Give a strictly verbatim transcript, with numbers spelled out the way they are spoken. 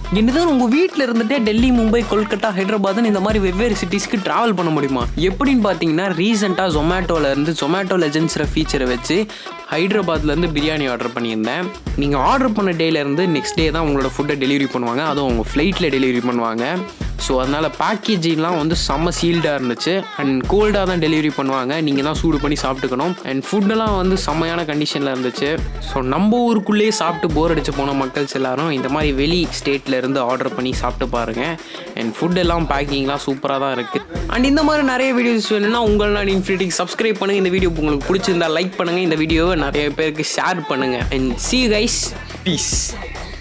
என்னதான் உங்கள் வீட்டில் இருந்துகிட்டே டெல்லி, மும்பை, கொல்கட்டா, ஹைதராபாத்னு இந்த மாதிரி வெவ்வேறு சிட்டிஸ்க்கு ட்ராவல் பண்ண முடியுமா? எப்படின்னு பார்த்தீங்கன்னா ரீசெண்டாக ஜொமேட்டோலேருந்து ஜொமேட்டோ லெஜெண்ட்ஸில் ஃபீச்சரை வச்சு ஹைதராபாத்லேருந்து பிரியாணி ஆர்டர் பண்ணியிருந்தேன். நீங்கள் ஆர்டர் பண்ண டேலேருந்து நெக்ஸ்ட் டே தான் உங்களோட ஃபுட்டை டெலிவரி பண்ணுவாங்க. அதுவும் உங்கள் ஃப்ளைட்டில் டெலிவரி பண்ணுவாங்க. ஸோ அதனால் பேக்கேஜிங்லாம் வந்து செம்ம சீல்டாக இருந்துச்சு. அண்ட் கோல்டாக தான் டெலிவரி பண்ணுவாங்க. நீங்கள் தான் சூடு பண்ணி சாப்பிட்டுக்கணும். அண்ட் ஃபுட்டெல்லாம் வந்து செம்மையான கண்டிஷனில் இருந்துச்சு. ஸோ நம்ம ஊருக்குள்ளேயே சாப்பிட்டு போர் அடிச்சு போன மக்கள்ஸ் எல்லாரும் இந்த மாதிரி வெளி ஸ்டேட்டில் இருந்து ஆர்டர் பண்ணி சாப்பிட்டு பாருங்கள். அண்ட் ஃபுட் எல்லாம் பேக்கிங்லாம் சூப்பராக தான் இருக்குது. அண்ட் இந்த மாதிரி நிறைய வீடியோஸ் வேணும்னா உங்கள் நான் இன்ஃபினிட்டிக்கு சப்ஸ்கிரைப் பண்ணுங்கள். இந்த வீடியோ உங்களுக்கு பிடிச்சிருந்தா லைக் பண்ணுங்கள். இந்த வீடியோவை நிறைய பேருக்கு ஷேர் பண்ணுங்கள். And see you guys. Peace.